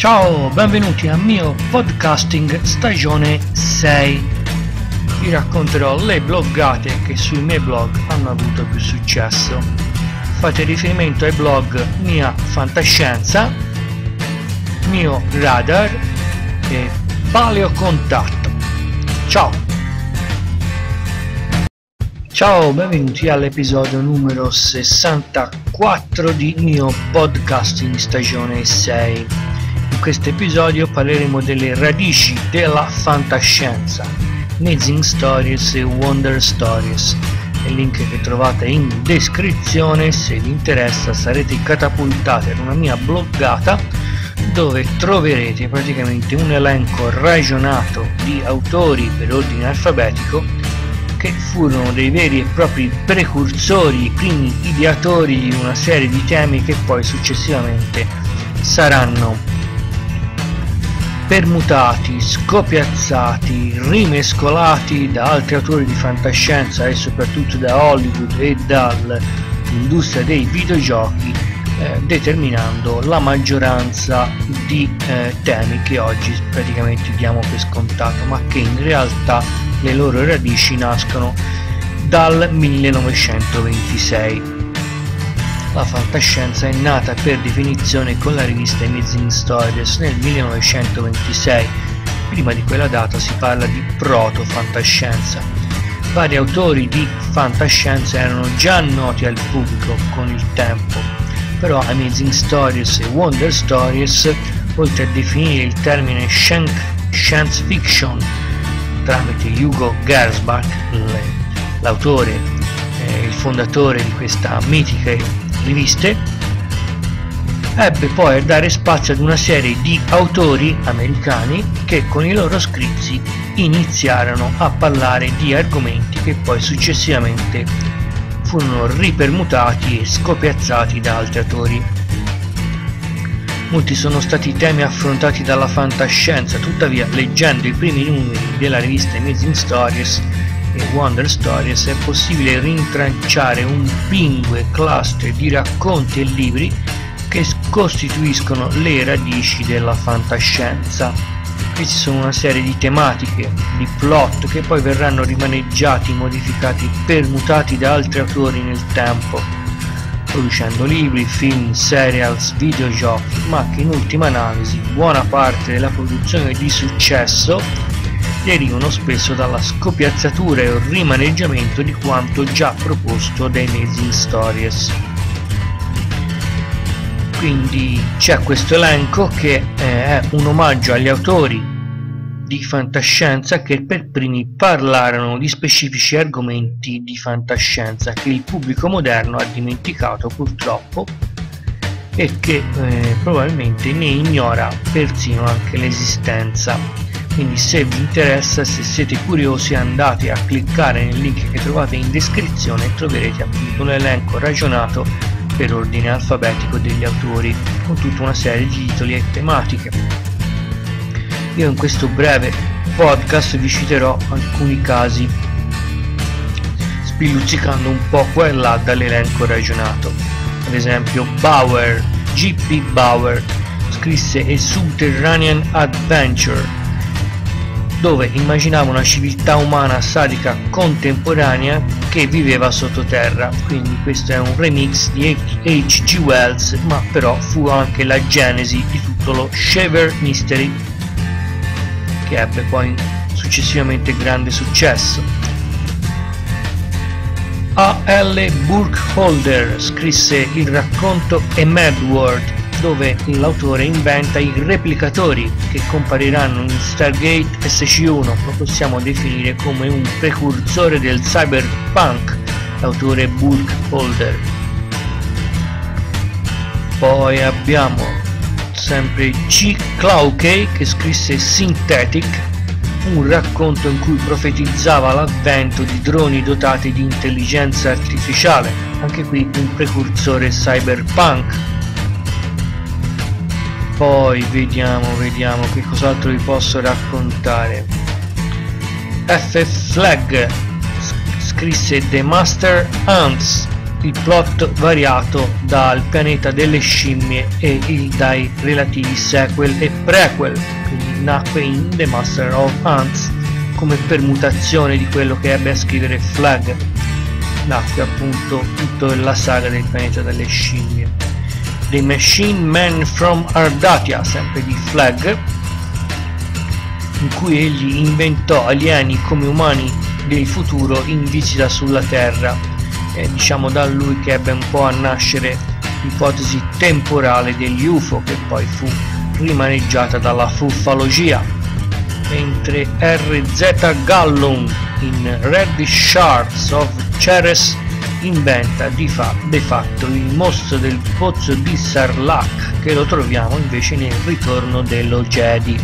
Ciao, benvenuti al mio podcasting stagione 6. Vi racconterò le bloggate che sui miei blog hanno avuto più successo. Fate riferimento ai blog Mia Fantascienza, Mio Radar e Paleo Contatto. Ciao! Ciao, benvenuti all'episodio numero 64 di mio podcasting stagione 6. In questo episodio parleremo delle radici della fantascienza, Amazing Stories e Wonder Stories. Il link che trovate in descrizione, se vi interessa sarete catapultati ad una mia bloggata dove troverete praticamente un elenco ragionato di autori per ordine alfabetico che furono dei veri e propri precursori, i primi ideatori di una serie di temi che poi successivamente saranno permutati, scopiazzati, rimescolati da altri autori di fantascienza e soprattutto da Hollywood e dall'industria dei videogiochi, determinando la maggioranza di temi che oggi praticamente diamo per scontato, ma che in realtà le loro radici nascono dal 1926. La fantascienza è nata per definizione con la rivista Amazing Stories nel 1926. Prima di quella data si parla di proto-fantascienza. Vari autori di fantascienza erano già noti al pubblico con il tempo, però Amazing Stories e Wonder Stories, oltre a definire il termine science fiction tramite Hugo Gernsback, l'autore e il fondatore di questa mitica riviste, ebbe poi a dare spazio ad una serie di autori americani che con i loro scritti iniziarono a parlare di argomenti che poi successivamente furono ripermutati e scopiazzati da altri autori. Molti sono stati i temi affrontati dalla fantascienza, tuttavia leggendo i primi numeri della rivista Amazing Stories e Wonder Stories è possibile rintracciare un pingue cluster di racconti e libri che costituiscono le radici della fantascienza. Questi sono una serie di tematiche, di plot che poi verranno rimaneggiati, modificati, permutati da altri autori nel tempo, producendo libri, film, serials, videogiochi, ma che in ultima analisi buona parte della produzione di successo derivano spesso dalla scopiazzatura e il rimaneggiamento di quanto già proposto dai Amazing Stories. Quindi c'è questo elenco che è un omaggio agli autori di fantascienza che per primi parlarono di specifici argomenti di fantascienza che il pubblico moderno ha dimenticato purtroppo e che probabilmente ne ignora persino anche l'esistenza. Quindi se vi interessa, se siete curiosi, andate a cliccare nel link che trovate in descrizione e troverete appunto un elenco ragionato per ordine alfabetico degli autori con tutta una serie di titoli e tematiche. Io in questo breve podcast vi citerò alcuni casi, spilluccicando un po' qua e là dall'elenco ragionato. Ad esempio G.P. Bauer scrisse A Subterranean Adventure, dove immaginava una civiltà umana sadica contemporanea che viveva sottoterra. Quindi questo è un remix di H.G. Wells, ma però fu anche la genesi di tutto lo Shaver Mystery, che ebbe poi successivamente grande successo. A.L. Burkholder scrisse il racconto A Mad World, dove l'autore inventa i replicatori che compariranno in Stargate SC-1. Lo possiamo definire come un precursore del cyberpunk, l'autore Burkholder. Poi abbiamo sempre G. Cloukey che scrisse Synthetic, un racconto in cui profetizzava l'avvento di droni dotati di intelligenza artificiale, anche qui un precursore cyberpunk. Poi vediamo che cos'altro vi posso raccontare. F. Flagg scrisse The Master Ants, il plot variato dal pianeta delle scimmie e dai relativi sequel e prequel, quindi nacque in The Master of Ants come permutazione di quello che ebbe a scrivere Flag. Nacque appunto tutta la saga del pianeta delle scimmie. The Machine Man from Ardatia, sempre di Flag, in cui egli inventò alieni come umani del futuro in visita sulla Terra. È diciamo da lui che ebbe un po' a nascere l'ipotesi temporale degli UFO, che poi fu rimaneggiata dalla fuffologia. Mentre R.Z. Gallum in Red Shards of Ceres inventa de fatto il mostro del pozzo di Sarlacc, che lo troviamo invece nel Ritorno dello Jedi.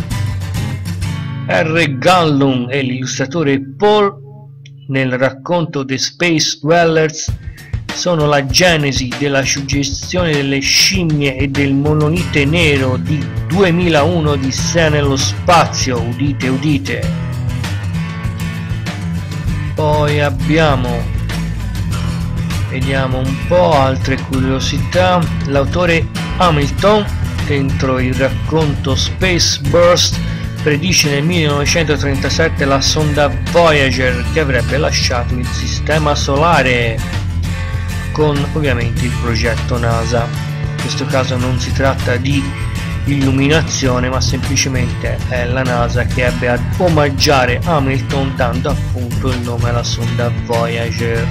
R. Gallum e l'illustratore Paul nel racconto The Space Dwellers sono la genesi della suggestione delle scimmie e del monolite nero di 2001 di Odissea nello spazio, udite udite. Poi vediamo un po' altre curiosità. L'autore Hamilton, dentro il racconto Space Burst, predice nel 1937 la sonda Voyager che avrebbe lasciato il sistema solare, con ovviamente il progetto NASA. In questo caso non si tratta di illuminazione, ma semplicemente è la NASA che ebbe ad omaggiare Hamilton dando appunto il nome alla sonda Voyager.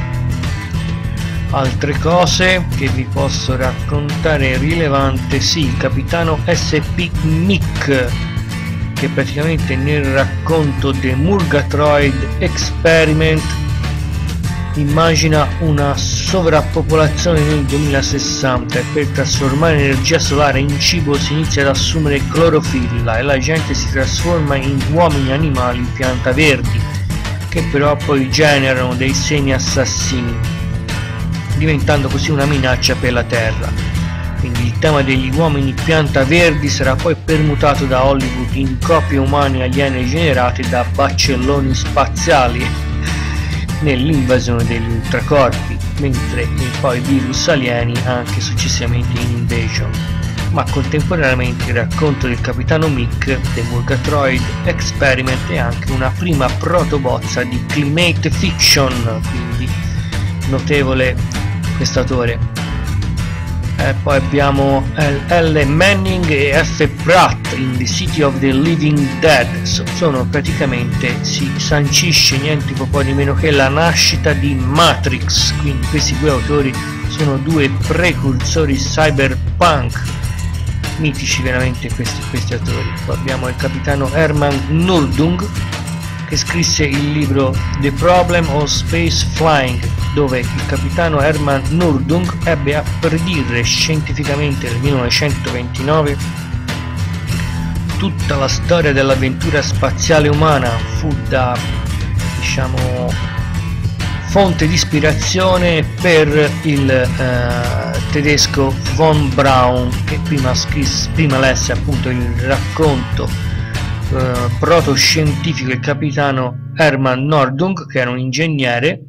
Altre cose che vi posso raccontare rilevante, sì, il capitano SP Mick, che praticamente nel racconto The Murgatroyd Experiment immagina una sovrappopolazione nel 2060 e per trasformare l'energia solare in cibo si inizia ad assumere clorofilla e la gente si trasforma in uomini, animali, pianta verdi, che però poi generano dei semi assassini, diventando così una minaccia per la Terra. Quindi il tema degli uomini pianta verdi sarà poi permutato da Hollywood in copie umane aliene generate da baccelloni spaziali nell'invasione degli ultracorpi, mentre poi virus alieni anche successivamente in Invasion. Ma contemporaneamente il racconto del capitano Mick, The Murgatroyd Experiment, è anche una prima protobozza di climate fiction, quindi notevole quest'autore. Poi abbiamo L. Manning e F. Pratt in The City of the Living Dead. Sono praticamente, si sancisce niente po' di meno che la nascita di Matrix, quindi questi due autori sono due precursori cyberpunk, mitici veramente questi autori. Poi abbiamo il capitano Hermann Nordung, che scrisse il libro The Problem of Space Flying, dove il capitano Hermann Nordung ebbe a predire scientificamente nel 1929 tutta la storia dell'avventura spaziale umana. Fu da, diciamo, fonte di ispirazione per il tedesco von Braun, che prima lesse appunto il racconto protoscientifico del capitano Hermann Nordung, che era un ingegnere,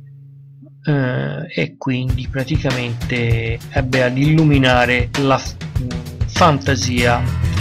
e quindi praticamente ebbe ad illuminare la fantasia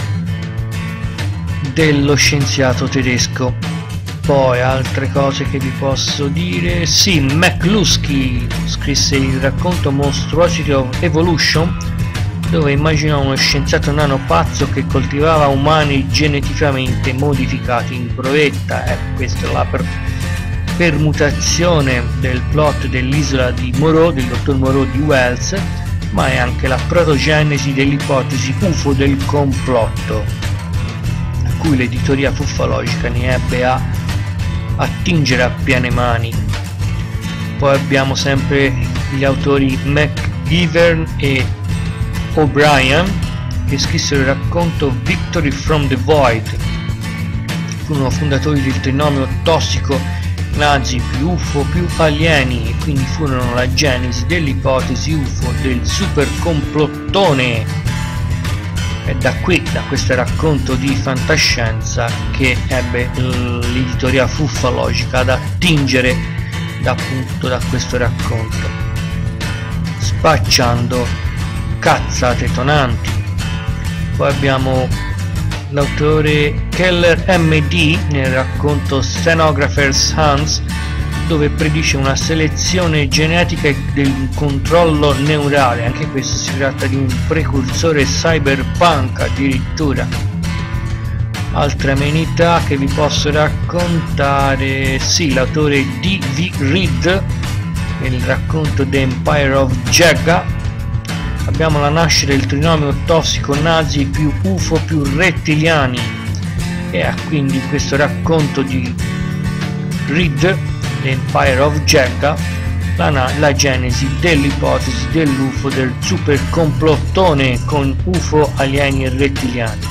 dello scienziato tedesco. Poi altre cose che vi posso dire, sì, McCluskey scrisse il racconto Monstrosity of Evolution, dove immaginò uno scienziato nano pazzo che coltivava umani geneticamente modificati in provetta. Questa è la permutazione del plot dell'isola di Moreau, del dottor Moreau di Wells, ma è anche la protogenesi dell'ipotesi UFO del complotto, a cui l'editoria fuffologica ne ebbe a attingere a piene mani. Poi abbiamo sempre gli autori McGivern e O'Brien, che scrissero il racconto Victory from the Void. Furono fondatori del trinomio tossico nazi più UFO più alieni, e quindi furono la genesi dell'ipotesi UFO del super complottone. È da questo racconto di fantascienza che ebbe l'editoria fuffologica ad attingere appunto da questo racconto. spacciando cazzate tonanti. Poi abbiamo l'autore Keller MD nel racconto Stenographer's Hands, dove predice una selezione genetica del controllo neurale. Anche questo si tratta di un precursore cyberpunk addirittura. Altre amenità che vi posso raccontare, sì, l'autore D.V. Reed nel racconto The Empire of Jagga. Abbiamo la nascita del trinomio tossico nazi più UFO più rettiliani, e quindi in questo racconto di Reed, The Empire of Jagga, la genesi dell'ipotesi dell'UFO, del super complottone con UFO, alieni e rettiliani.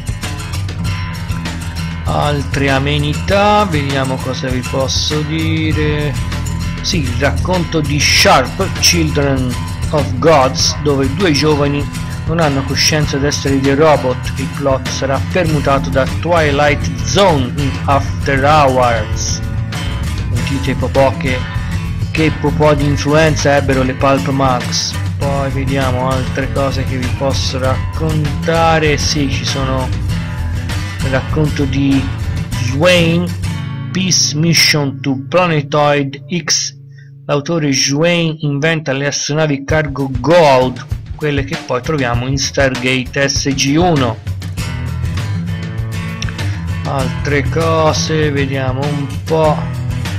Altre amenità, vediamo cosa vi posso dire. Sì, il racconto di Sharp, Children of Gods, dove due giovani non hanno coscienza di essere dei robot. Il plot sarà permutato da Twilight Zone in After Hours. Sentite popò che popò di influenza ebbero le Pulp Mugs. Poi vediamo altre cose che vi posso raccontare. Sì, ci sono il racconto di Swain, Peace Mission to Planetoid X. L'autore Swain inventa le astronavi cargo Goa'uld, quelle che poi troviamo in Stargate SG-1. Altre cose, vediamo un po'.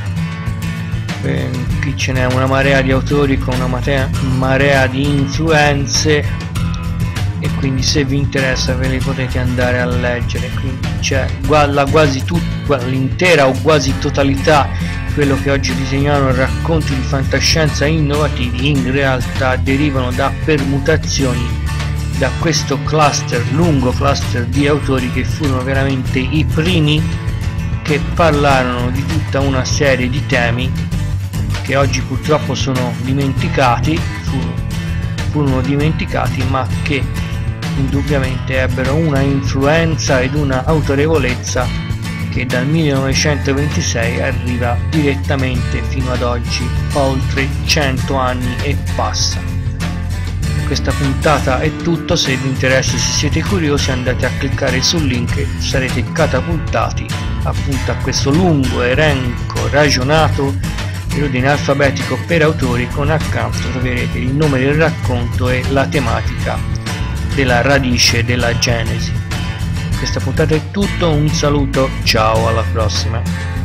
Qui ce n'è una marea di autori con una marea di influenze, e quindi se vi interessa ve le potete andare a leggere. Quindi c'è quasi l'intera o quasi totalità di quello che oggi riteniamo racconti di fantascienza innovativi in realtà derivano da permutazioni da questo lungo cluster di autori che furono veramente i primi che parlarono di tutta una serie di temi che oggi purtroppo sono dimenticati, furono dimenticati, ma che indubbiamente ebbero una influenza ed una autorevolezza che dal 1926 arriva direttamente fino ad oggi, oltre 100 anni e passa. In questa puntata è tutto. Se vi interessa, se siete curiosi, andate a cliccare sul link e sarete catapultati appunto a questo lungo elenco ragionato in ordine alfabetico per autori, con accanto troverete il nome del racconto e la tematica della radice della genesi. Questa puntata è tutto, un saluto, ciao, alla prossima.